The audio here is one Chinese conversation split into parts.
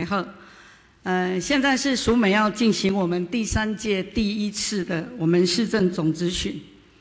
好。现在是署美要进行我们第3届第1次的我们市政总咨询。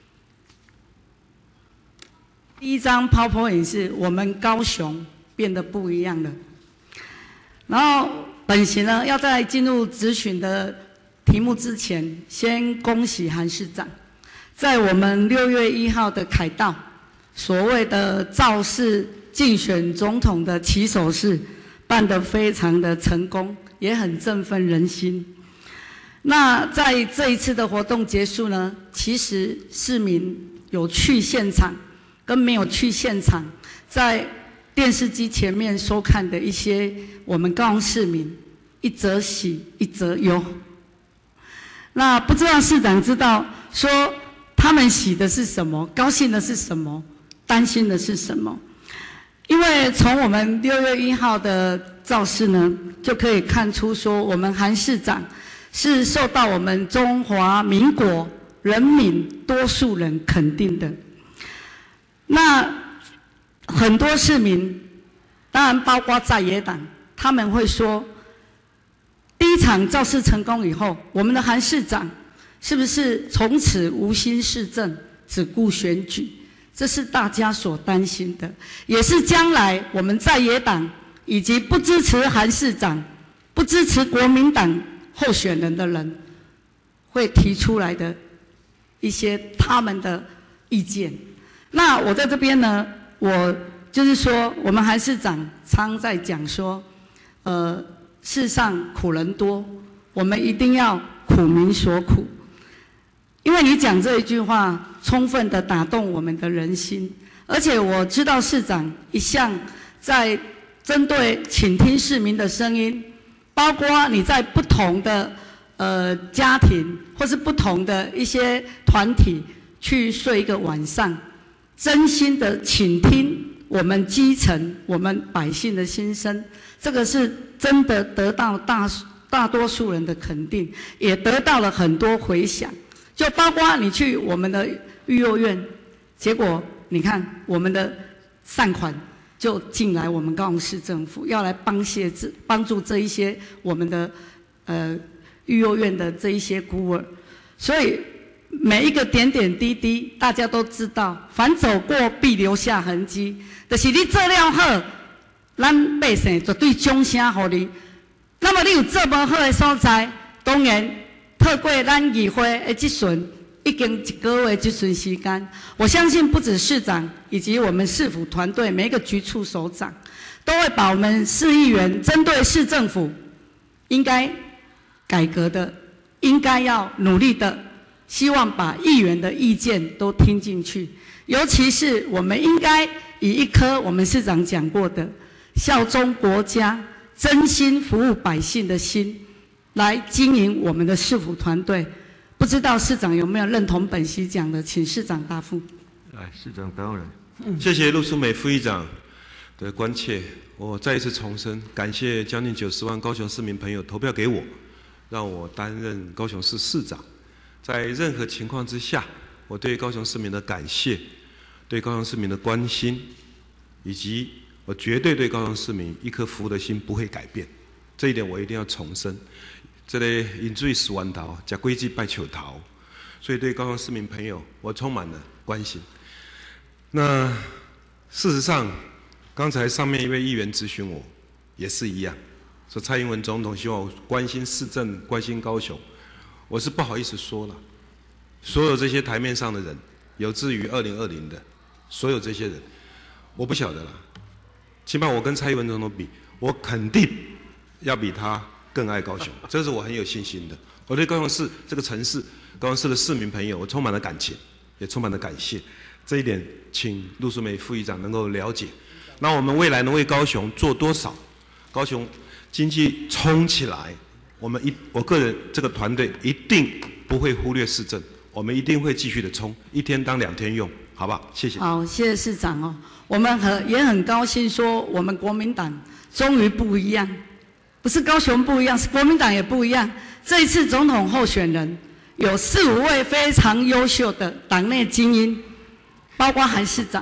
第一张 PowerPoint 是我们高雄变得不一样了。然后本席呢，要在进入咨询的题目之前，先恭喜韩市长，在我们6月1号的凯道，所谓的造势竞选总统的起手式，办得非常的成功，也很振奋人心。那在这一次的活动结束呢，其实市民有去现场跟没有去现场，在电视机前面收看的一些我们高雄市民，一则喜，一则忧。那不知道市长知道说他们喜的是什么，高兴的是什么，担心的是什么？因为从我们6月1号的造势呢，就可以看出说，我们韩市长是受到我们中华民国人民多数人肯定的。那很多市民，当然包括在野党，他们会说，第一场造势成功以后，我们的韩市长是不是从此无心市政，只顾选举？这是大家所担心的，也是将来我们在野党以及不支持韩市长、不支持国民党候选人的人会提出来的一些他们的意见。那我在这边呢，我就是说，我们韩市长常在讲说，世上苦人多，我们一定要苦民所苦。因为你讲这一句话，充分的打动我们的人心，而且我知道市长一向在针对倾听市民的声音，包括你在不同的家庭或是不同的一些团体去睡一个晚上，真心的倾听我们基层、我们百姓的心声，这个是真的得到大多数人的肯定，也得到了很多回响。就包括你去我们的育幼院，结果你看我们的善款就进来我们高雄市政府，要来帮助这一些我们的育幼院的这一些孤儿，所以每一个点点滴滴，大家都知道，凡走过必留下痕迹。就是你做了好，咱百姓绝对掌声给你。那么你有做无好的所在，当然透过咱议会的这阵，已经1个月这阵时间，我相信不止市长以及我们市府团队每一个局处首长，都会把我们市议员针对市政府应该改革的，应该要努力的，希望把议员的意见都听进去。尤其是我们应该以一颗我们市长讲过的效忠国家、真心服务百姓的心来经营我们的市府团队。不知道市长有没有认同本席讲的，请市长答复。 来，市长当然，谢谢陆淑美副议长的关切。我再一次重申，感谢将近90万高雄市民朋友投票给我，让我担任高雄市市长。在任何情况之下，我对高雄市民的感谢，对高雄市民的关心，以及我绝对对高雄市民一颗服务的心不会改变。这一点我一定要重申。这里饮水思源头，吃果子拜树头，所以对高雄市民朋友，我充满了关心。那事实上，刚才上面一位议员咨询我，也是一样，说蔡英文总统希望我关心市政、关心高雄，我是不好意思说了。所有这些台面上的人，有志于2020的，所有这些人，我不晓得了。起码我跟蔡英文总统比，我肯定要比他更爱高雄，这是我很有信心的。我对高雄市这个城市、高雄市的市民朋友，我充满了感情，也充满了感谢。这一点，请陆淑美副议长能够了解。那我们未来能为高雄做多少？高雄经济冲起来，我个人这个团队一定不会忽略市政，我们一定会继续的冲，一天当2天用，好不好？谢谢。 好，谢谢市长哦。我们也很高兴说，我们国民党终于不一样。不是高雄不一样，是国民党也不一样。这一次总统候选人有4、5位非常优秀的党内精英，包括韩市长，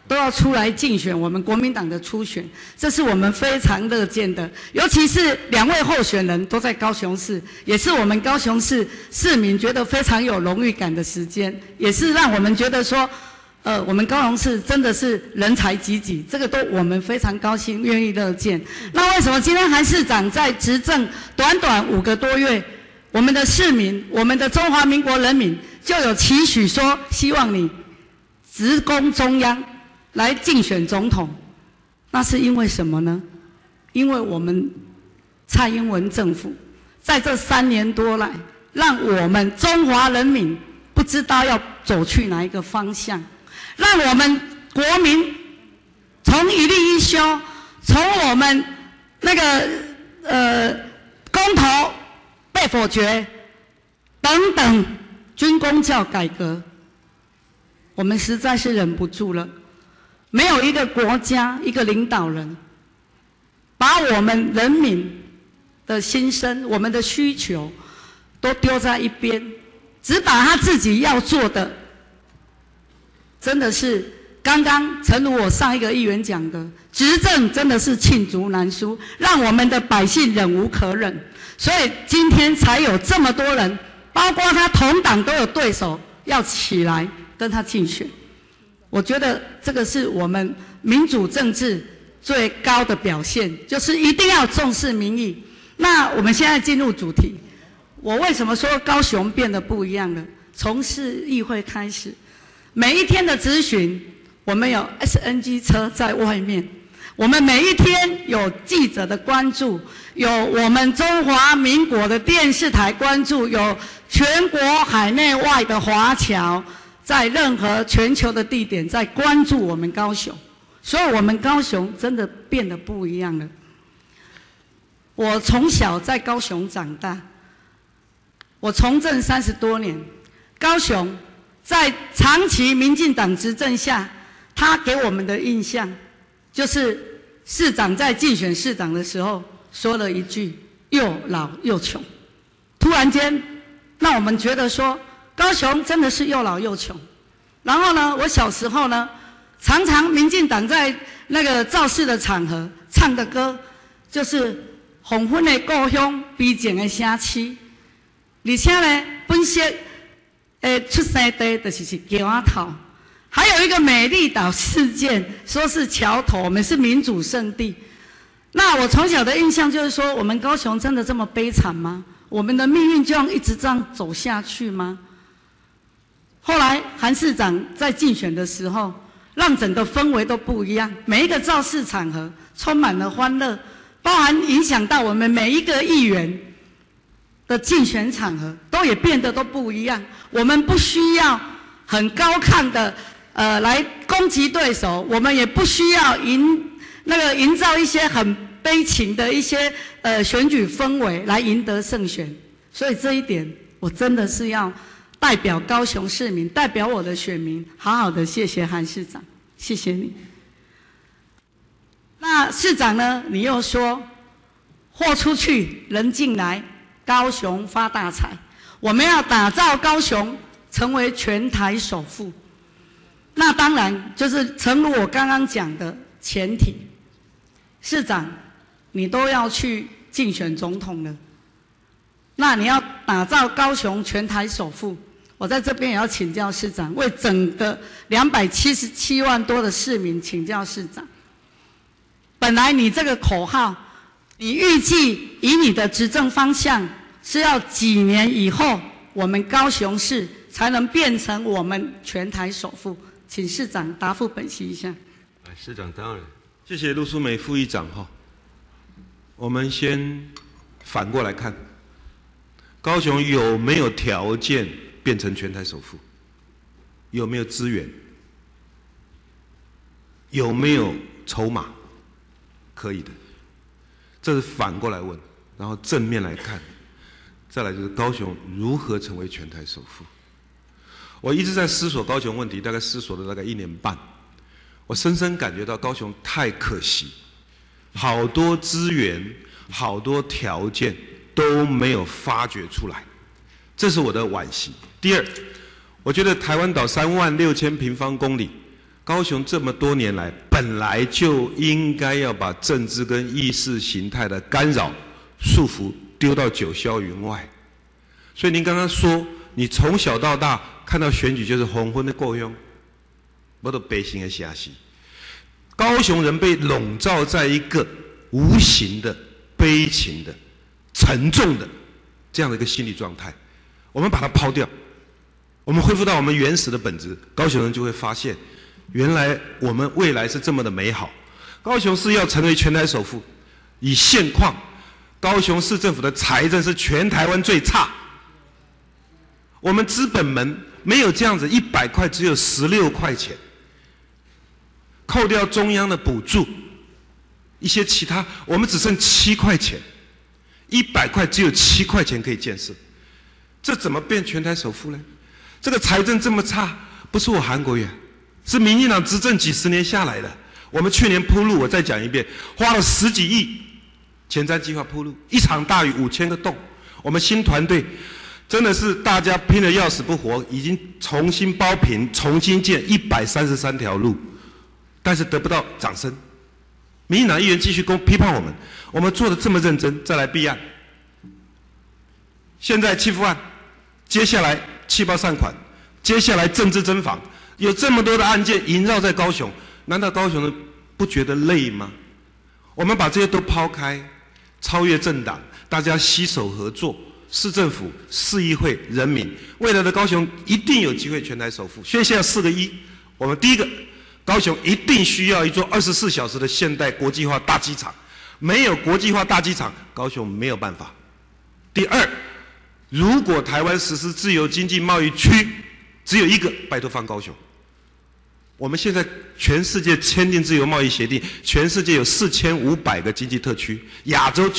都要出来竞选我们国民党的初选，这是我们非常乐见的。尤其是2位候选人都在高雄市，也是我们高雄市市民觉得非常有荣誉感的时间，也是让我们觉得说，我们高雄市真的是人才济济，这个都我们非常高兴，愿意乐见。那为什么今天韩市长在执政短短5个多月，我们的市民，我们的中华民国人民就有期许说，希望你直攻中央来竞选总统？那是因为什么呢？因为我们蔡英文政府在这3年多来，让我们中华人民不知道要走去哪一个方向，让我们国民从一例一休，从我们那个公投被否决等等军公教改革，我们实在是忍不住了。没有一个国家、一个领导人，把我们人民的心声、我们的需求都丢在一边，只把他自己要做的，真的是刚刚诚如我上一个议员讲的，执政真的是罄竹难书，让我们的百姓忍无可忍，所以今天才有这么多人，包括他同党都有对手要起来跟他竞选。我觉得这个是我们民主政治最高的表现，就是一定要重视民意。那我们现在进入主题，我为什么说高雄变得不一样了？从市议会开始，每一天的质询，我们有 SNG 车在外面，我们每一天有记者的关注，有我们中华民国的电视台关注，有全国海内外的华侨，在任何全球的地点在关注我们高雄，所以我们高雄真的变得不一样了。我从小在高雄长大，我从政30多年，高雄在长期民进党执政下，他给我们的印象就是市长在竞选市长的时候说了一句“又老又穷”，突然间让我们觉得说，高雄真的是又老又穷。然后呢，我小时候呢，常常民进党在那个造势的场合唱的歌，就是黄昏的故乡，悲情的城市。而且呢，本色出生地就是桥仔头。还有一个美丽岛事件，说是桥头，我们是民主圣地。那我从小的印象就是说，我们高雄真的这么悲惨吗？我们的命运就要一直这样走下去吗？后来韩市长在竞选的时候，让整个氛围都不一样，每一个造势场合充满了欢乐，包含影响到我们每一个议员的竞选场合，也变得都不一样。我们不需要很高亢的来攻击对手，我们也不需要营造一些很悲情的一些选举氛围来赢得胜选。所以这一点，我真的是要代表高雄市民，代表我的选民，好好的谢谢韩市长，谢谢你。那市长呢？你又说货出去，人进来，高雄发大财。我们要打造高雄成为全台首富。那当然就是诚如我刚刚讲的前提，市长，你都要去竞选总统了，那你要打造高雄全台首富。我在这边也要请教市长，为整个277万多的市民请教市长。本来你这个口号，你预计以你的执政方向是要几年以后，我们高雄市才能变成我们全台首富？请市长答复本席一下。 市长当然，谢谢陆淑美副议长哈。我们先反过来看，高雄有没有条件变成全台首富？有没有资源？有没有筹码？可以的，这是反过来问，然后正面来看，再来就是高雄如何成为全台首富。我一直在思索高雄问题，大概思索了大概1年半，我深深感觉到高雄太可惜，好多资源、好多条件都没有发掘出来，这是我的惋惜。第二，我觉得台湾岛36000平方公里， 高雄这么多年来，本来就应该要把政治跟意识形态的干扰、束缚丢到九霄云外。所以您刚刚说，你从小到大看到选举就是黄昏的过用，我都悲心的遐死。高雄人被笼罩在一个无形的、悲情的、沉重的这样的一个心理状态，我们把它抛掉，我们恢复到我们原始的本质，高雄人就会发现，原来我们未来是这么的美好。高雄市要成为全台首富，以现况，高雄市政府的财政是全台湾最差。我们资本门没有这样子，100块只有16块钱，扣掉中央的补助，一些其他，我们只剩7块钱，100块只有7块钱可以建设，这怎么变全台首富呢？这个财政这么差，不是我韩国瑜，是民进党执政几十年下来的。我们去年铺路，我再讲一遍，花了10几亿前瞻计划铺路，一场大雨5000个洞。我们新团队真的是大家拼得要死不活，已经重新包平、重新建133条路，但是得不到掌声。民进党议员继续批判我们，我们做的这么认真，再来弊案。现在欺负案，接下来气爆善款，接下来政治侦访，有这么多的案件萦绕在高雄，难道高雄人不觉得累吗？我们把这些都抛开，超越政党，大家携手合作，市政府、市议会、人民，未来的高雄一定有机会全台首富。所以现在4个1，我们第一个，高雄一定需要一座24小时的现代国际化大机场，没有国际化大机场，高雄没有办法。第二，如果台湾实施自由经济贸易区，只有一个，拜托放高雄。我们现在全世界签订自由贸易协定，全世界有4500个经济特区，亚洲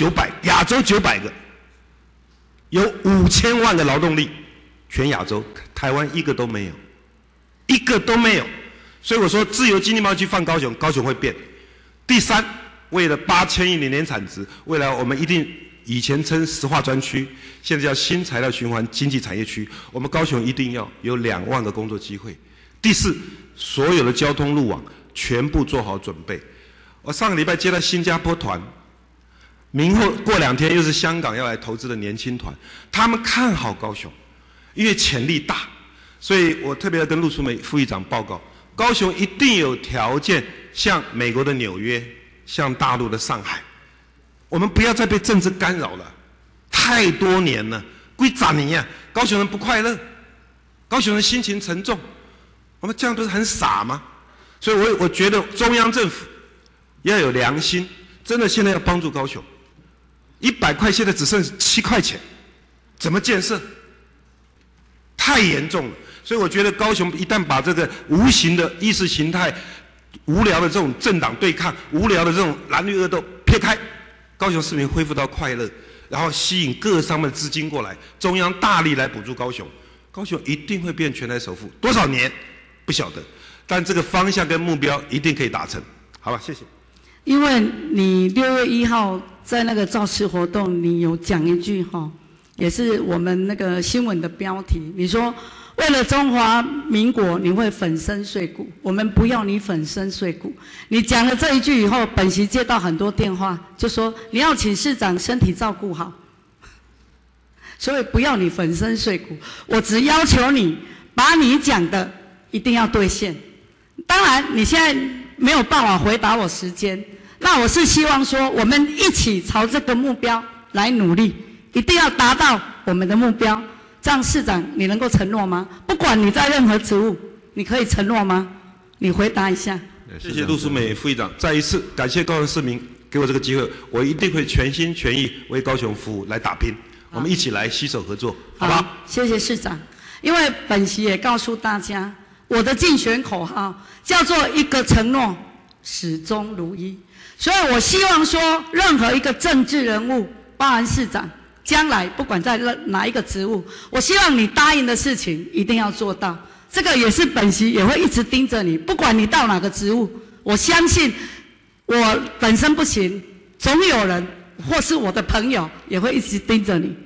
900个，有5000万个劳动力，全亚洲台湾一个都没有，一个都没有。所以我说自由经济贸易区放高雄，高雄会变。第三，为了8000亿的年产值，未来我们一定，以前称石化专区，现在叫新材料循环经济产业区，我们高雄一定要有2万个工作机会。第四，所有的交通路网全部做好准备。我上个礼拜接到新加坡团，明后过2天又是香港要来投资的年轻团，他们看好高雄，因为潜力大，所以我特别要跟陆淑美副议长报告，高雄一定有条件像美国的纽约，像大陆的上海。我们不要再被政治干扰了，太多年了，几十年啊，高雄人不快乐，高雄人心情沉重，我们这样不是很傻吗？所以我觉得中央政府要有良心，真的现在要帮助高雄。100块现在只剩7块钱，怎么建设？太严重了。所以我觉得高雄一旦把这个无形的意识形态、无聊的这种政党对抗、无聊的这种蓝绿恶斗撇开，高雄市民恢复到快乐，然后吸引各商的资金过来，中央大力来补助高雄，高雄一定会变全台首富。多少年不晓得，但这个方向跟目标一定可以达成。好吧，谢谢。 因为你6月1号在那个造势活动，你有讲一句哈，也是我们那个新闻的标题，你说为了中华民国你会粉身碎骨，我们不要你粉身碎骨。你讲了这一句以后，本席接到很多电话，就说你要请市长身体照顾好，所以不要你粉身碎骨，我只要求你把你讲的一定要兑现。当然你现在没有办法回答我时间，那我是希望说我们一起朝这个目标来努力，一定要达到我们的目标。这样市长你能够承诺吗？不管你在任何职务，你可以承诺吗？你回答一下。 谢谢陆淑美副议长，再一次感谢高雄市民给我这个机会，我一定会全心全意为高雄服务，来打拼。我们一起来携手合作，好不好？ 谢谢市长。因为本席也告诉大家，我的竞选口号叫做一个承诺，始终如一。所以我希望说，任何一个政治人物，包含市长，将来不管在哪一个职务，我希望你答应的事情一定要做到。这个也是本席也会一直盯着你，不管你到哪个职务，我相信我本身不行，总有人或是我的朋友也会一直盯着你。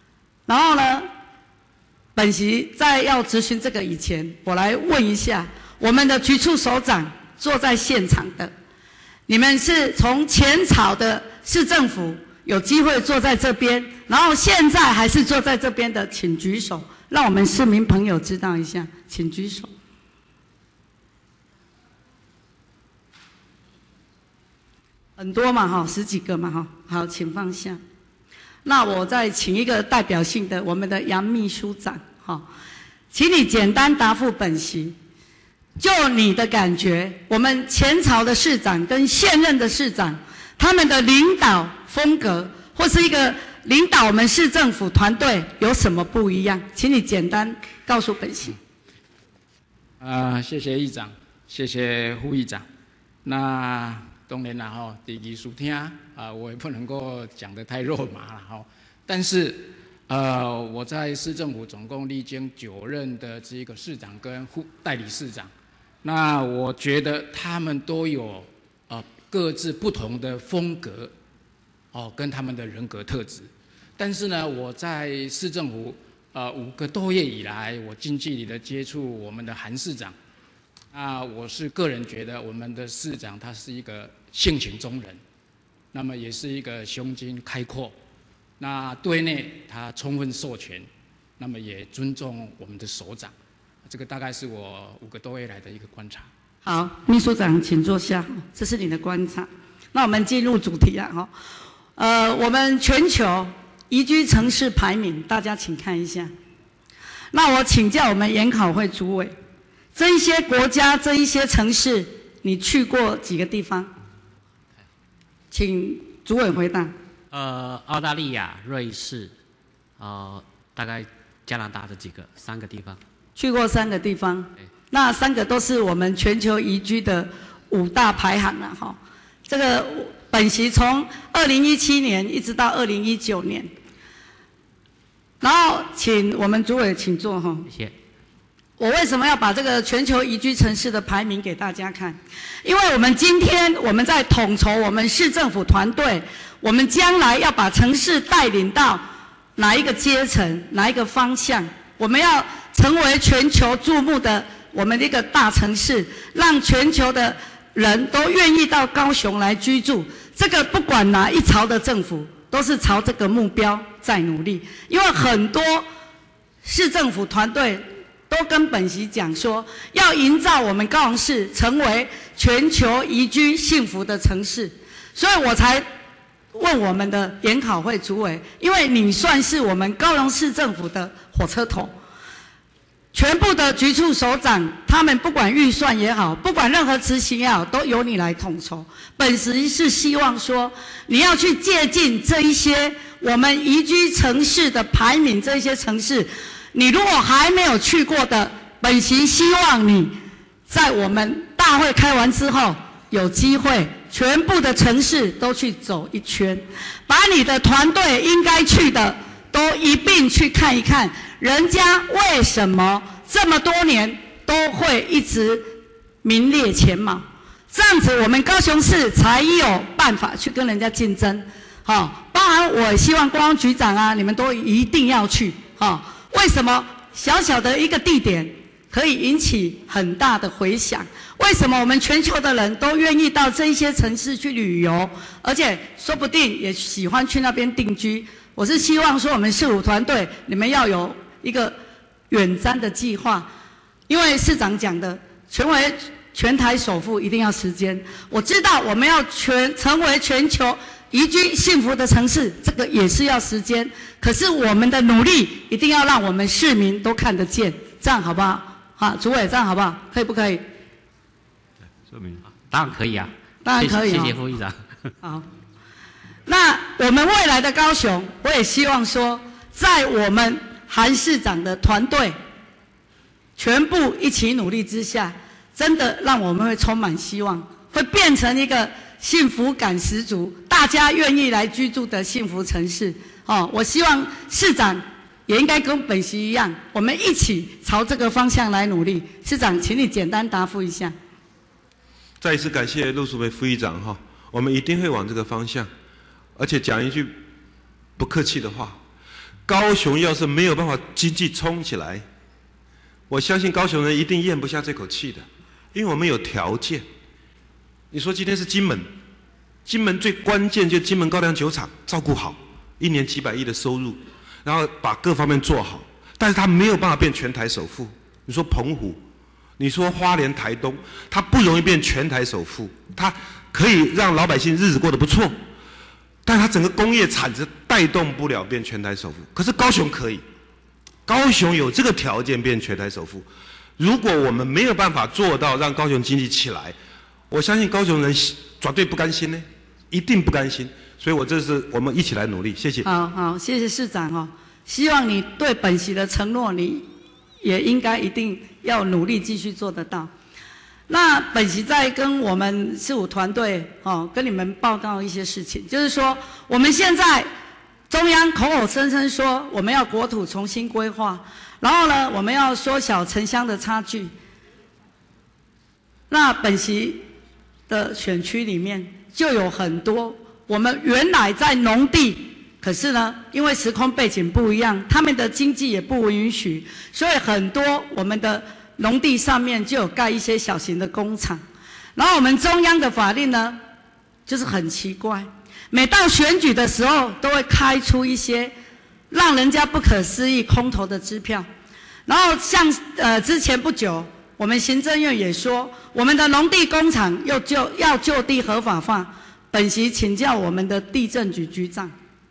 然后呢，本席在要执行这个以前，我来问一下， 我们的局处首长坐在现场的，你们是从前朝的市政府有机会坐在这边，然后现在还是坐在这边的，请举手，让我们市民朋友知道一下，请举手。很多嘛哈，10几个嘛哈，好，请放下。那我再请一个代表性的，我们的杨秘书长哈，请你简单答复本席。就你的感觉，我们前朝的市长跟现任的市长，他们的领导风格，或是一个领导我们市政府团队有什么不一样？请你简单告诉本席。 谢谢议长，谢谢副议长。那当然啦吼，第一书听我也不能够讲得太肉麻了吼。但是我在市政府总共历经9任的这个市长跟代理市长。那我觉得他们都有各自不同的风格，跟他们的人格特质。但是呢，我在市政府5个多月以来，我近距离的接触我们的韩市长。我是个人觉得我们的市长他是一个性情中人，那么也是一个胸襟开阔。那对内他充分授权，那么也尊重我们的首长。这个大概是我5个多月来的一个观察。 好，秘书长请坐下，这是你的观察。那我们进入主题啊，我们全球宜居城市排名，大家请看一下。那我请教我们研考会主委，这一些国家、这一些城市，你去过几个地方？请主委回答。 澳大利亚、瑞士，大概加拿大这几个3个地方。 去过3个地方，那3个都是我们全球宜居的5大排行了哈。这个本席从2017年一直到2019年，然后请我们主委请坐哈。 谢谢。 我为什么要把这个全球宜居城市的排名给大家看？因为我们今天我们在统筹我们市政府团队，我们将来要把城市带领到哪一个阶层、哪一个方向，我们要成为全球注目的我们的一个大城市，让全球的人都愿意到高雄来居住。这个不管哪一朝的政府，都是朝这个目标在努力。因为很多市政府团队都跟本席讲说，要营造我们高雄市成为全球宜居幸福的城市，所以我才问我们的研考会主委，因为你算是我们高雄市政府的火车头。全部的局处首长，他们不管预算也好，不管任何执行也好，都由你来统筹。本席是希望说，你要去借鉴这一些我们宜居城市的排名，这一些城市，你如果还没有去过的，本席希望你在我们大会开完之后，有机会全部的城市都去走一圈，把你的团队应该去的都一并去看一看。人家为什么这么多年都会一直名列前茅？这样子，我们高雄市才有办法去跟人家竞争。包含我希望公安局长啊，你们都一定要去。为什么小小的一个地点可以引起很大的回响？为什么我们全球的人都愿意到这一些城市去旅游，而且说不定也喜欢去那边定居？我是希望说，我们市府团队你们要有一个远瞻的计划，因为市长讲的，成为全台首富一定要时间。我知道我们要成为全球宜居幸福的城市，这个也是要时间。可是我们的努力一定要让我们市民都看得见，这样好不好？主委，这样好不好？可以不可以？ 说明当然可以啊， 当然可以。 谢谢副议长。 好。那我们未来的高雄，我也希望说，在我们韩市长的团队全部一起努力之下，真的让我们会充满希望，会变成一个幸福感十足、大家愿意来居住的幸福城市。我希望市长也应该跟本席一样，我们一起朝这个方向来努力。市长，请你简单答复一下。 再一次感谢陆淑梅副议长哈，我们一定会往这个方向。而且讲一句不客气的话，高雄要是没有办法经济冲起来，我相信高雄人一定咽不下这口气的。 因为我们有条件。你说今天是金门，金门最关键就是金门高粱酒厂照顾好，1年几百亿的收入，然后把各方面做好，但是他没有办法变全台首富。你说澎湖，你说花莲、台东，他不容易变全台首富，他可以让老百姓日子过得不错，但他整个工业产值带动不了变全台首富。可是高雄可以，高雄有这个条件变全台首富。如果我们没有办法做到让高雄经济起来，我相信高雄人绝对不甘心呢，一定不甘心。所以这是我们一起来努力，谢谢。 好，谢谢市长哦。希望你对本席的承诺，你也应该一定要努力继续做得到。那本席在跟我们事务团队跟你们报告一些事情，就是说我们现在中央口口声声说我们要国土重新规划，然后呢，我们要缩小城乡的差距。那本席的选区里面就有很多我们原来在农地，可是呢，因为时空背景不一样，他们的经济也不允许，所以很多我们的农地上面就有盖一些小型的工厂。然后我们中央的法令呢，就是很奇怪，每到选举的时候都会开出一些让人家不可思议空头的支票。然后像之前不久，我们行政院也说，我们的农地工厂要就地合法化。本席请教我们的地政局局长，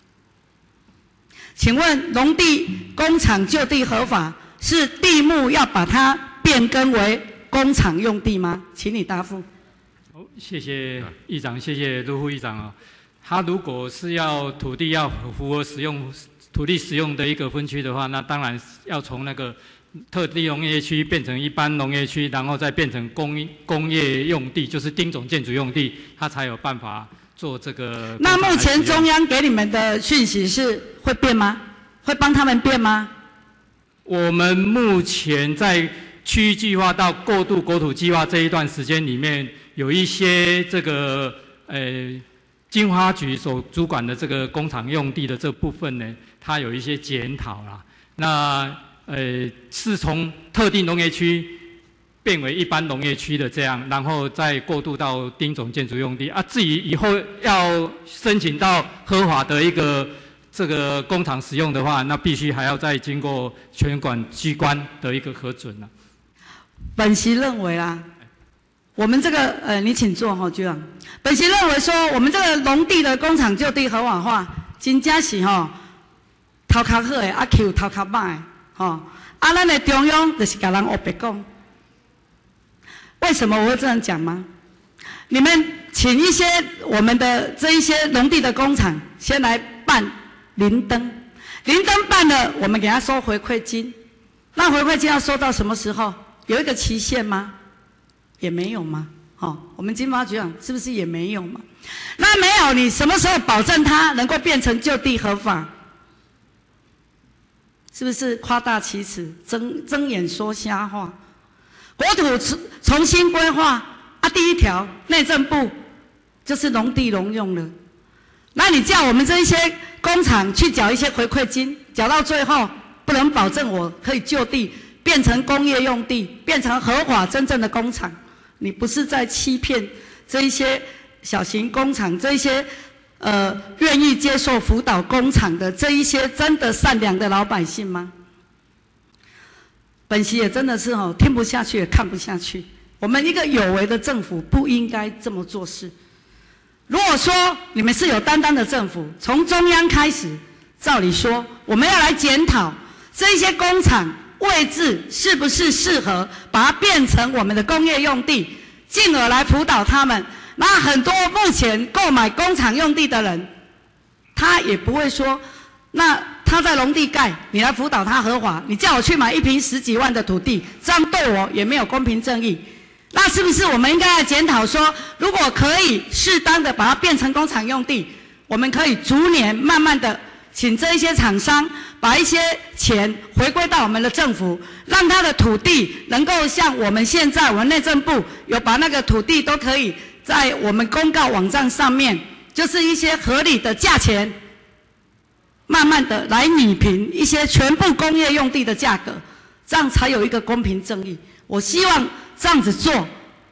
请问农地工厂就地合法，是地目要把它变更为工厂用地吗？请你答复。 好，谢谢议长，谢谢陆副议长啊。他如果是要土地要符合土地使用的一个分区的话，那当然要从那个特地农业区变成一般农业区，然后再变成工业用地，就是丁种建筑用地，它才有办法做这个。 那目前中央给你们的讯息是会变吗？会帮他们变吗？ 我们目前在区域计划到过渡国土计划这一段时间里面，有一些这个经发局所主管的这个工厂用地的这部分呢，它有一些检讨啦。那是从特定农业区变为一般农业区的这样，然后再过渡到丁种建筑用地啊。至于以后要申请到合法的一个这个工厂使用的话，那必须还要再经过权管机关的一个核准了。 本席认为啦，我们这个你请坐局长。本席认为说，我们这个农地的工厂就地合法化，真正是头壳好的，啊 Q 头壳歹的。咱的中央就是给人黑白讲。为什么我会这样讲吗？你们请一些我们的这一些农地的工厂先来办林登，林登办了，我们给他收回馈金。那回馈金要收到什么时候？有一个期限吗？也没有吗？我们经发局长是不是也没有嘛？那没有，你什么时候保证它能够变成就地合法？是不是夸大其词、睁眼说瞎话？国土重新规划第一条，内政部就是农地农用了。那你叫我们这一些工厂去缴一些回馈金，缴到最后不能保证我可以就地变成工业用地，变成合法真正的工厂，你不是在欺骗这一些小型工厂，这一些愿意接受辅导工厂的这一些真的善良的老百姓吗？本席也真的是听不下去，也看不下去。我们一个有为的政府不应该这么做事。如果说你们是有担当的政府，从中央开始，照理说我们要来检讨这一些工厂位置是不是适合把它变成我们的工业用地，进而来辅导他们。那很多目前购买工厂用地的人，他也不会说，那他在农地盖，你来辅导他合法，你叫我去买一坪10几万的土地，这样对我也没有公平正义。那是不是我们应该来检讨说，如果可以适当的把它变成工厂用地，我们可以逐年慢慢的请这一些厂商把一些钱回归到我们的政府，让他的土地能够像我们现在我们内政部有把那个土地都可以在我们公告网站上面，就是一些合理的价钱，慢慢的来拟平一些全部工业用地的价格，这样才有一个公平正义。我希望这样子做，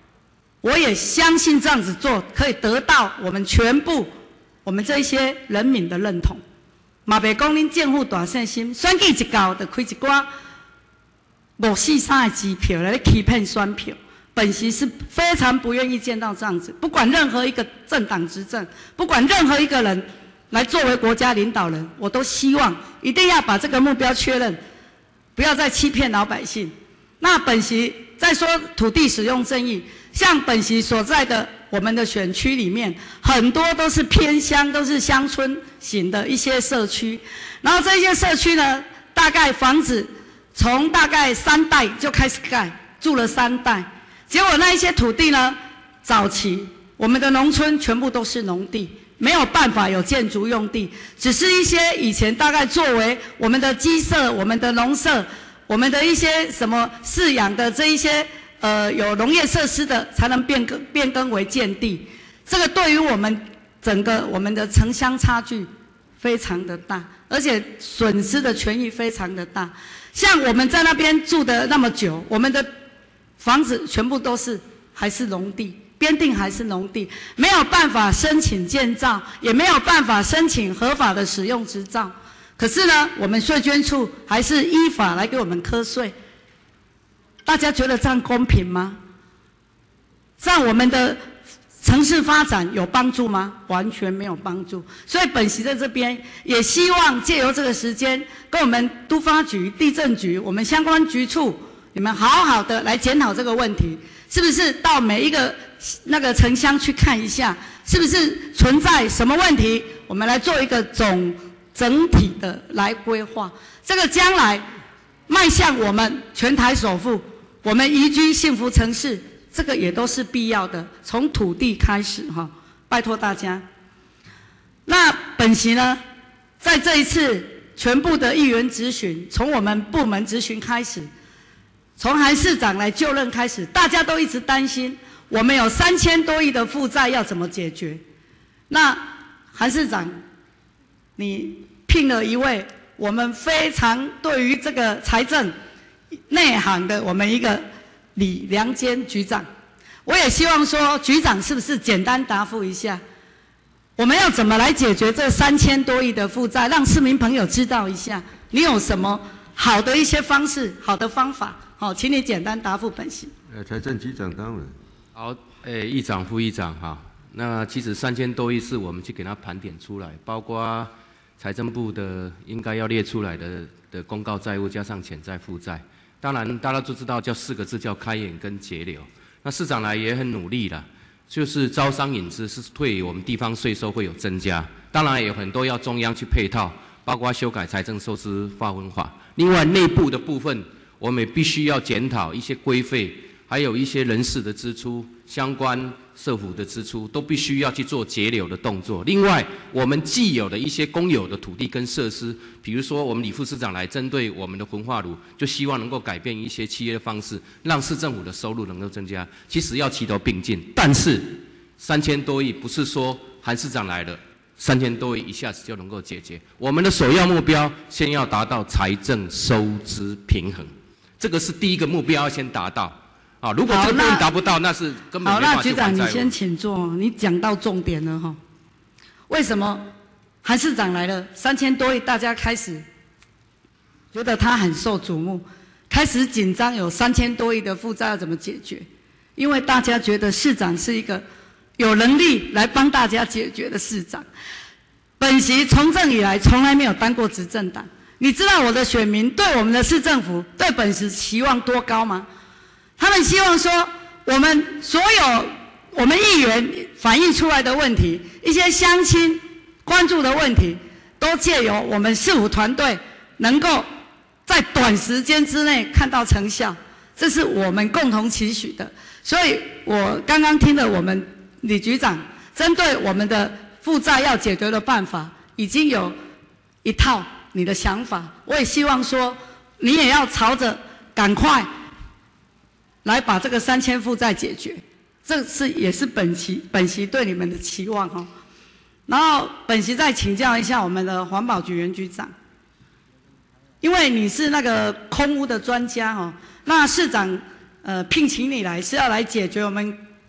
我也相信这样子做可以得到我们全部我们这些人民的认同。嘛袂讲恁政府大信心，选举一到就开一寡543的支票来欺骗选票。本席是非常不愿意见到这样子，不管任何一个政党执政，不管任何一个人来作为国家领导人，我都希望一定要把这个目标确认，不要再欺骗老百姓。那本席再说土地使用正义，像本席所在的我们的选区里面，很多都是偏乡，都是乡村型的一些社区。然后这些社区呢，大概房子从大概3代就开始盖，住了3代。结果那一些土地呢，早期我们的农村全部都是农地，没有办法有建筑用地，只是一些以前大概作为我们的鸡舍、我们的农舍、我们的一些什么饲养的这一些有农业设施的，才能变更为建地。这个对于我们整个我们的城乡差距非常的大，而且损失的权益非常的大。像我们在那边住的那么久，我们的房子全部都是还是农地，编定还是农地，没有办法申请建造，也没有办法申请合法的使用执照。可是呢，我们税捐处还是依法来给我们课税。大家觉得这样公平吗？这样我们的城市发展有帮助吗？完全没有帮助。所以本席在这边也希望借由这个时间，跟我们都发局、地政局、我们相关局处，你们好好的来检讨这个问题，是不是到每一个那个城乡去看一下，是不是存在什么问题，我们来做一个整体的来规划。这个将来迈向我们全台首富，我们宜居幸福城市，这个也都是必要的。从土地开始哈，拜托大家。那本席呢，在这一次全部的议员质询，从我们部门质询开始，从韩市长来就任开始，大家都一直担心我们有3000多亿的负债要怎么解决。那韩市长，你聘了一位我们非常对于这个财政内行的我们一个李良坚局长，我也希望说局长是不是简单答复一下，我们要怎么来解决这3000多亿的负债，让市民朋友知道一下，你有什么好的一些方式、好的方法？好，请你简单答复本席。 财政局长当然。 好，议长、副议长哈，那其实3000多亿是我们去给他盘点出来，包括财政部的应该要列出来的公告债务加上潜在负债。当然大家都知道叫4个字叫开源跟节流。那市长来也很努力了，就是招商引资是对我们地方税收会有增加，当然也有很多要中央去配套，包括修改财政收支划分法。另外内部的部分，我们也必须要检讨一些规费，还有一些人事的支出，相关社府的支出都必须要去做节流的动作。另外，我们既有的一些公有的土地跟设施，比如说我们李副市长来针对我们的焚化炉，就希望能够改变一些契约的方式，让市政府的收入能够增加。其实要齐头并进，但是3000多亿不是说韩市长来了3000多亿一下子就能够解决。我们的首要目标先要达到财政收支平衡，这个是第一个目标要先达到。啊，如果这个部分达不到，那是根本没办法好，那局长你先请坐，你讲到重点了哈。为什么韩市长来了3000多亿，大家开始觉得他很受瞩目，开始紧张，有3000多亿的负债要怎么解决？因为大家觉得市长是一个有能力来帮大家解决的市长。本席从政以来从来没有当过执政党，你知道我的选民对我们的市政府、对本席期望多高吗？他们希望说，我们所有我们议员反映出来的问题，一些乡亲关注的问题，都借由我们市府团队能够在短时间之内看到成效，这是我们共同期许的。所以我刚刚听了我们李局长针对我们的负债要解决的办法，已经有一套你的想法，我也希望说，你也要朝着赶快来把这个3000负债解决，这是也是本席对你们的期望哈。然后本席再请教一下我们的环保局原局长，因为你是那个空污的专家哦，那市长聘请你来是要来解决我们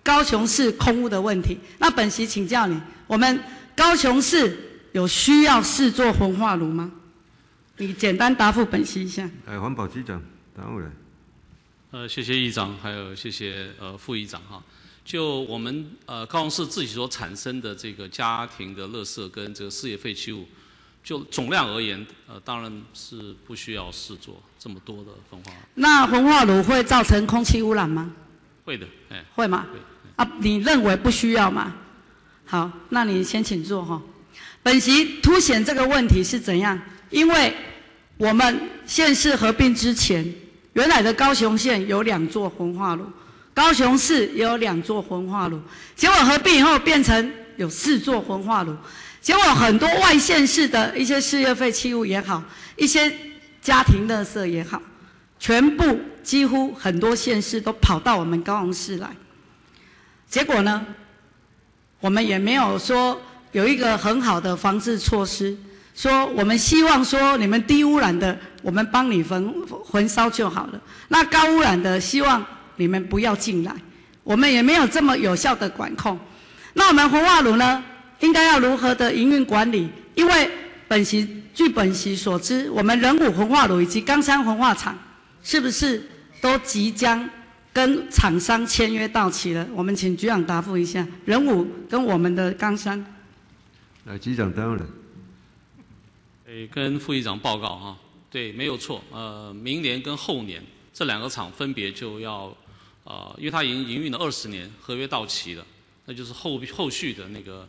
高雄市空污的问题。那本席请教你，我们高雄市有需要4座焚化炉吗？你简单答复本席一下。 环保局长答复来。 谢谢议长，还有谢谢副议长哈。就我们高雄市自己所产生的这个家庭的垃圾跟这个事业废弃物，就总量而言，当然是不需要4座这么多的焚化。 那焚化炉会造成空气污染吗？ 会的， 会吗？ 会。 啊，你认为不需要吗？好，那你先请坐哈。本席凸显这个问题是怎样？因为我们县市合并之前，原来的高雄县有2座焚化炉，高雄市也有2座焚化炉，结果合并以后变成有4座焚化炉，结果很多外县市的一些事业废弃物也好，一些家庭垃圾也好，全部几乎很多县市都跑到我们高雄市来，结果呢，我们也没有说有一个很好的防治措施。说我们希望说你们低污染的，我们帮你焚烧就好了。那高污染的，希望你们不要进来。我们也没有这么有效的管控。那我们焚化炉呢，应该要如何的营运管理？因为据本席所知，我们仁武焚化炉以及冈山焚化厂，是不是都即将跟厂商签约到期了？我们请局长答复一下，仁武跟我们的冈山。 来，局长答复了。 跟副议长报告哈，对，没有错。明年跟后年这2个厂分别就要，因为它已经营运了20年，合约到期了，那就是后续的那个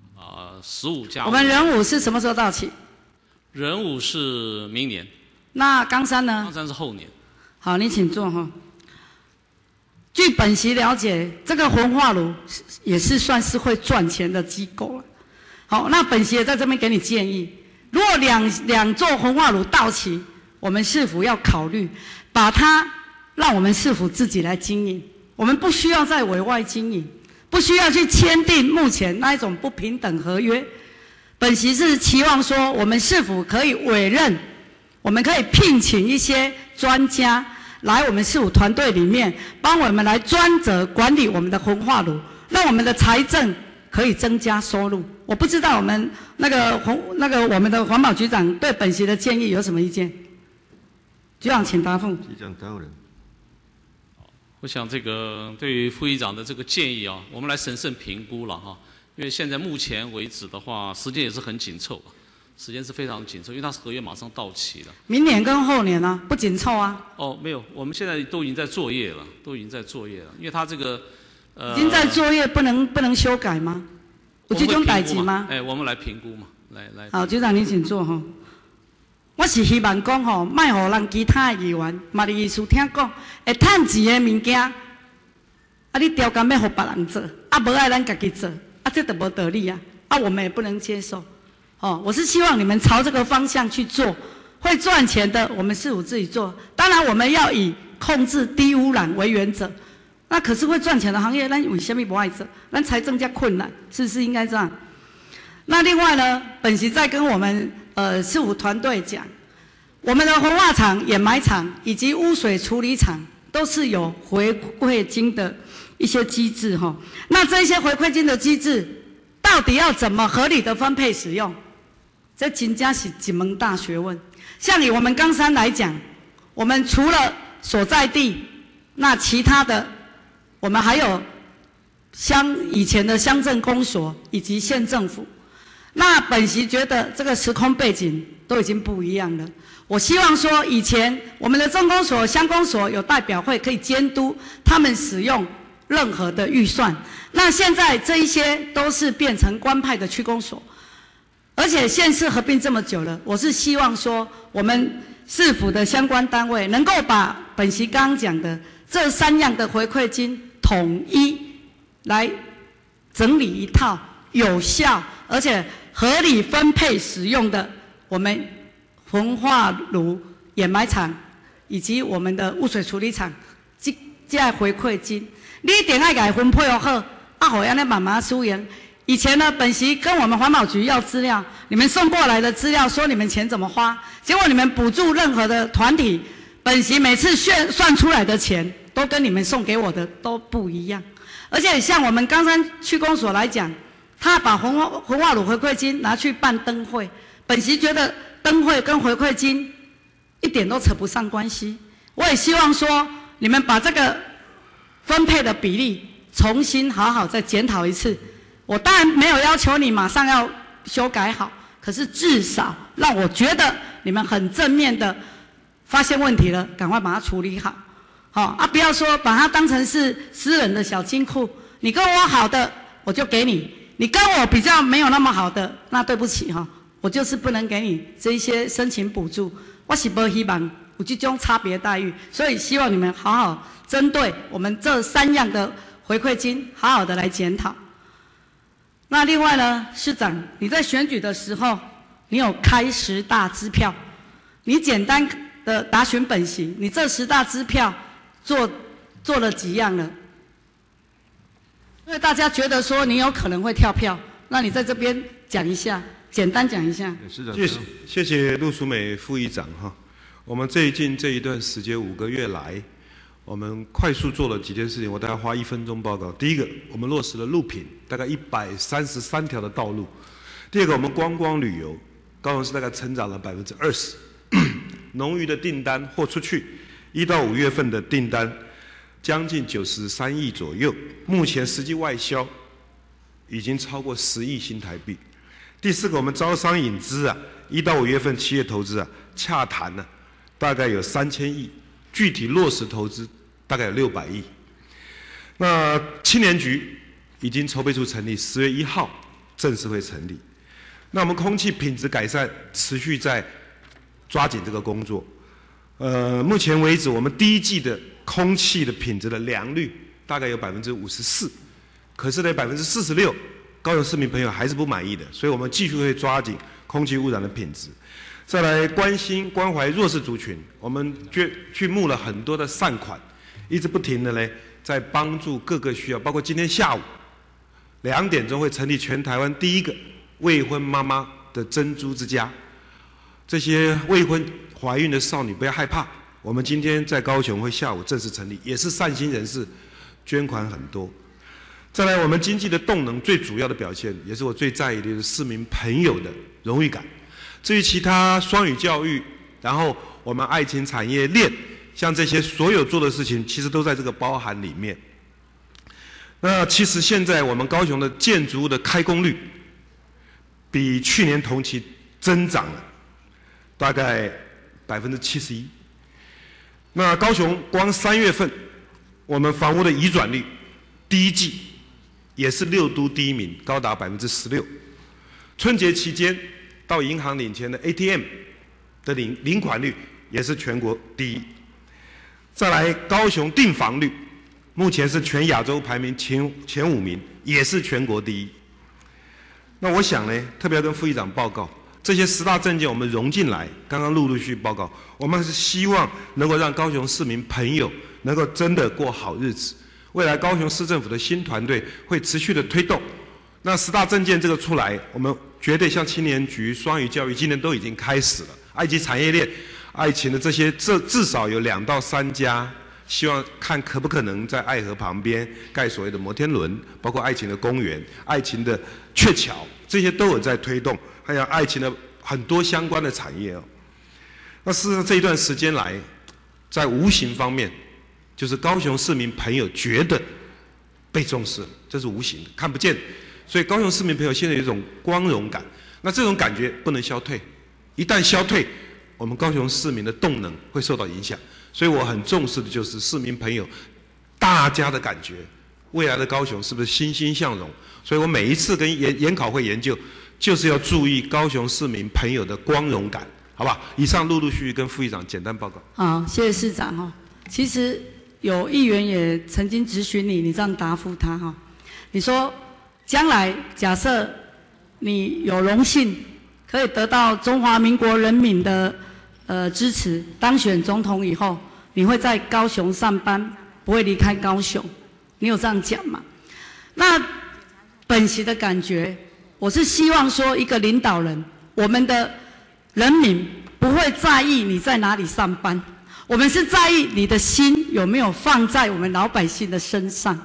15加。 我们仁武是什么时候到期？ 仁武是明年。 那冈山呢？ 冈山是后年。 好，你请坐哈。据本席了解，这个焚化炉也是算是会赚钱的机构了。好，那本席也在这边给你建议。如果两座焚化炉到期，我们是否要考虑把它让我们市府自己来经营？我们不需要再委外经营，不需要去签订目前那一种不平等合约。本席是期望说，我们市府可以委任，我们可以聘请一些专家来我们市府团队里面，帮我们来专责管理我们的焚化炉，让我们的财政可以增加收入。我不知道我们我们的环保局长对本席的建议有什么意见？局长请答复。 局长答复了。 我想这个对于副议长的这个建议啊，我们来审慎评估了哈。因为现在目前为止的话，时间也是很紧凑，时间是非常紧凑，因为它合约马上到期了。 明年跟后年呢、不紧凑啊？ 哦，没有，我们现在都已经在作业了，因为它这个已经在作业，不能修改吗？有这种代志吗？ 我们来评估嘛，来。 好，局长您请坐哈。我是希望讲吼，卖互人其他的议员，嘛的意思听讲，会趁钱的物件，啊你条件要互别人做，啊无爱咱家己做，啊这就无道理啊，啊我们也不能接受。哦，我是希望你们朝这个方向去做，会赚钱的我们市府自己做，当然我们要以控制低污染为原则。那可是会赚钱的行业，咱为什么不爱做？咱财政加困难，是不是应该这样？那另外呢，本席在跟我们市府团队讲，我们的焚化厂、掩埋场以及污水处理厂都是有回馈金的一些机制哈。那这些回馈金的机制，到底要怎么合理的分配使用？这真正是一门大学问。像以我们冈山来讲，我们除了所在地，那其他的。我们还有以前的乡镇公所以及县政府，那本席觉得这个时空背景都已经不一样了。我希望说，以前我们的镇公所、乡公所有代表会可以监督他们使用任何的预算，那现在这一些都是变成官派的区公所，而且县市合并这么久了，我是希望说，我们市府的相关单位能够把本席刚刚讲的这3样的回馈金统一来整理一套有效而且合理分配使用的我们焚化炉、掩埋场以及我们的污水处理厂这回馈金，你一定要给分配好，啊，好让那慢慢输赢。以前呢，本席跟我们环保局要资料，你们送过来的资料说你们钱怎么花，结果你们补助任何的团体，本席每次算出来的钱都跟你们送给我的都不一样， 而且像我们冈山区公所来讲，他把焚化炉回馈金拿去办灯会，本席觉得灯会跟回馈金一点都扯不上关系。我也希望说，你们把这个分配的比例重新好好再检讨一次。我当然没有要求你马上要修改好，可是至少让我觉得你们很正面的发现问题了，赶快把它处理好。不要说把它当成是私人的小金库，你跟我好的我就给你，你跟我比较没有那么好的，那对不起我就是不能给你这一些申请补助。我是不希望有这种差别待遇，所以希望你们好好针对我们这3样的回馈金，好好的来检讨。那另外呢，市长，你在选举的时候，你有开10大支票，你简单的答询本席，你这10大支票做了几样了？因为大家觉得说你有可能会跳票，那你在这边讲一下，简单讲一下。 谢谢陆淑美副议长哈。我们最近这一段时间5个月来，我们快速做了几件事情，我大概花1分钟报告。第一个，我们落实了路品，大概133条的道路。第二个，我们观光旅游，高雄市大概成长了20%，农渔的订单豁出去，1到5月份的订单将近93亿左右，目前实际外销已经超过10亿新台币。第四个，我们招商引资1到5月份企业投资洽谈大概有3000亿，具体落实投资大概有600亿。那青年局已经筹备处成立，10月1号正式会成立。那我们空气品质改善持续在抓紧这个工作。目前为止，我们第1季的空气的品质的良率大概有54%，可是呢46%，高雄市民朋友还是不满意的，所以我们继续会抓紧空气污染的品质。再来关心关怀弱势族群，我们去募了很多的善款，一直不停的呢在帮助各个需要，包括今天下午2点钟会成立全台湾第1个未婚妈妈的珍珠之家。这些未婚怀孕的少女不要害怕，我们今天在高雄会下午正式成立，也是善心人士捐款很多。再来，我们经济的动能最主要的表现，也是我最在意的，就是市民朋友的荣誉感。至于其他双语教育，然后我们爱情产业链，像这些所有做的事情，其实都在这个包含里面。那其实现在我们高雄的建筑物的开工率，比去年同期增长了大概71%。那高雄光3月份，我们房屋的移转率，第1季也是6都第1名，高达16%。春节期间到银行领钱的 ATM 的领款率也是全国第1。再来，高雄订房率目前是全亚洲排名前5名，也是全国第1。那我想呢，特别要跟副议长报告，这些10大政见我们融进来，刚刚陆续报告，我们是希望能够让高雄市民朋友能够真的过好日子。未来高雄市政府的新团队会持续的推动。那10大政见这个出来，我们绝对像青年局、双语教育，今年都已经开始了。爱情产业链、爱情的这些，至少有2到3家，希望看可不可能在爱河旁边盖所谓的摩天轮，包括爱情的公园、爱情的鹊桥，这些都有在推动，还有爱情的很多相关的产业那事实上这一段时间来，在无形方面，就是高雄市民朋友觉得被重视了，这是无形的，看不见的。所以高雄市民朋友现在有一种光荣感，那这种感觉不能消退，一旦消退，我们高雄市民的动能会受到影响。所以我很重视的就是市民朋友大家的感觉，未来的高雄是不是欣欣向荣？所以我每一次跟研考会研究，就是要注意高雄市民朋友的光荣感，好不好？以上陆续跟副议长简单报告。 好，谢谢市长其实有议员也曾经质询你这样答复他你说将来假设你有荣幸可以得到中华民国人民的支持，当选总统以后，你会在高雄上班，不会离开高雄，你有这样讲吗？那本席的感觉，我是希望说一个领导人，我们的人民不会在意你在哪里上班，我们是在意你的心有没有放在我们老百姓的身上。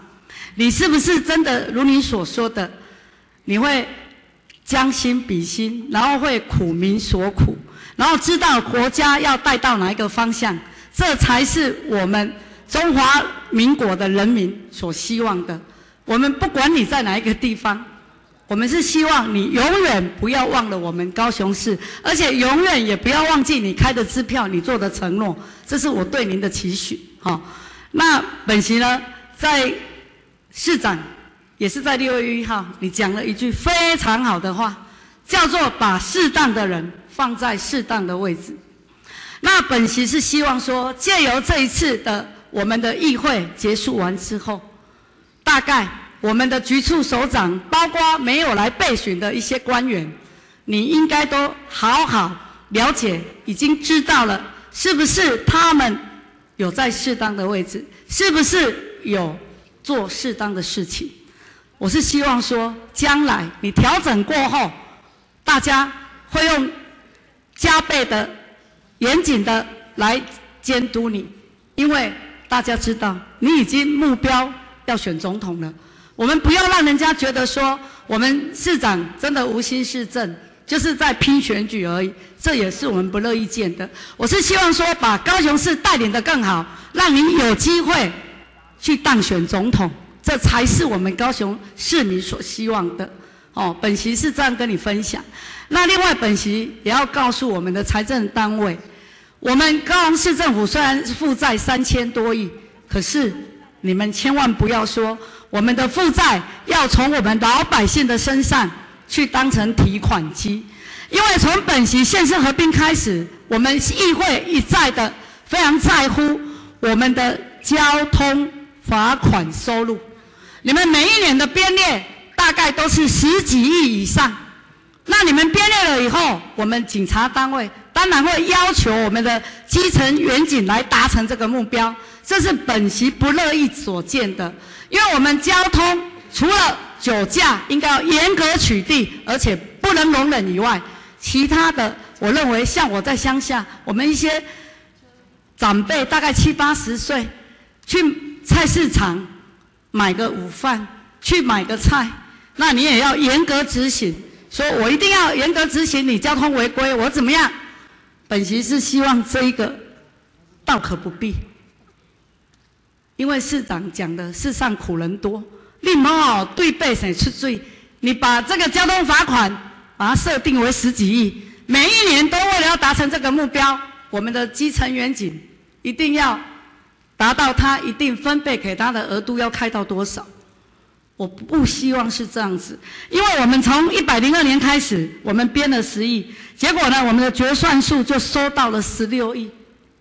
你是不是真的如你所说的，你会将心比心，然后会苦民所苦，然后知道国家要带到哪一个方向，这才是我们中华民国的人民所希望的。我们不管你在哪一个地方，我们是希望你永远不要忘了我们高雄市，而且永远也不要忘记你开的支票，你做的承诺，这是我对您的期许。那本席呢，在市长也是在6月1号，你讲了一句非常好的话，叫做把适当的人放在适当的位置。那本席是希望说，借由这一次的我们的议会结束完之后，大概我们的局处首长，包括没有来备询的一些官员，你应该都好好了解，已经知道了是不是他们有在适当的位置，是不是有做适当的事情。我是希望说，将来你调整过后，大家会用加倍的严谨的来监督你，因为大家知道你已经目标要选总统了。我们不要让人家觉得说我们市长真的无心市政，就是在拼选举而已，这也是我们不乐意见的。我是希望说把高雄市带领得更好，让你有机会去当选总统，这才是我们高雄市民所希望的。本席是这样跟你分享。那另外本席也要告诉我们的财政单位，我们高雄市政府虽然负债3000多亿，可是你们千万不要说我们的负债要从我们老百姓的身上去当成提款机，因为从本席县市合并开始，我们议会一再的非常在乎我们的交通罚款收入，你们每一年的编列大概都是10几亿以上，那你们编列了以后，我们警察单位当然会要求我们的基层员警来达成这个目标，这是本席不乐意所见的。因为我们交通除了酒驾应该要严格取缔，而且不能容忍以外，其他的我认为像我在乡下，我们一些长辈大概70、80岁，去菜市场买个午饭，去买个菜，那你也要严格执行，说我一定要严格执行你交通违规，我怎么样？本席是希望这一个道可不必。因为市长讲的世上苦人多，你不要对百姓出水，你把这个交通罚款把它设定为10几亿，每一年都为了要达成这个目标，我们的基层员警一定要达到他一定分配给他的额度要开到多少。我不希望是这样子，因为我们从102年开始，我们编了10亿，结果呢，我们的决算数就收到了16亿。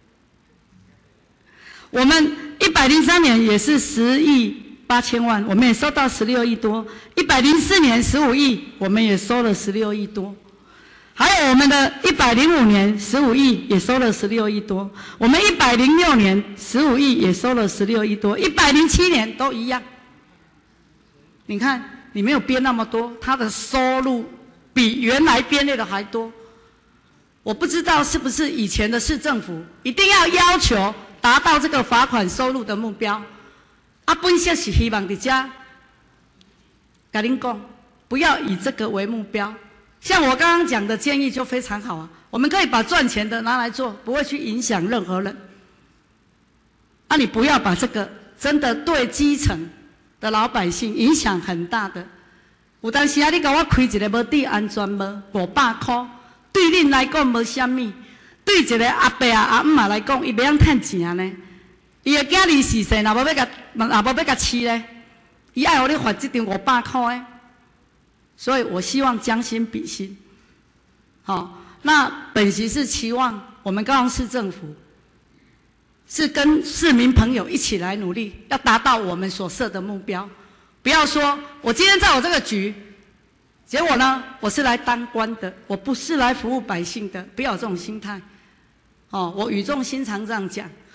我们103年也是10亿8千万，我们也收到16亿多。104年15亿，我们也收了16亿多。还有我们的105年15亿也收了16亿多，我们106年15亿也收了16亿多，107年都一样。你看，你没有编那么多，它的收入比原来编列的还多。我不知道是不是以前的市政府一定要求达到这个罚款收入的目标，本身是希望在这跟您讲，不要以这个为目标。像我刚刚讲的建议就非常好啊，我们可以把赚钱的拿来做，不会去影响任何人。你不要把这个真的对基层的老百姓影响很大的。有当时你给我开一个无地安全帽500块，对恁来讲无啥物。对一个阿伯阿姆来讲，伊袂晓趁钱呢。伊的囝儿4岁，若无要甲饲咧，伊爱互你罚这张500块诶。所以我希望将心比心。那本席是期望我们高雄市政府是跟市民朋友一起来努力，要达到我们所设的目标。不要说我今天在我这个局，结果呢，我是来当官的，我不是来服务百姓的，不要有这种心态。我语重心长这样讲。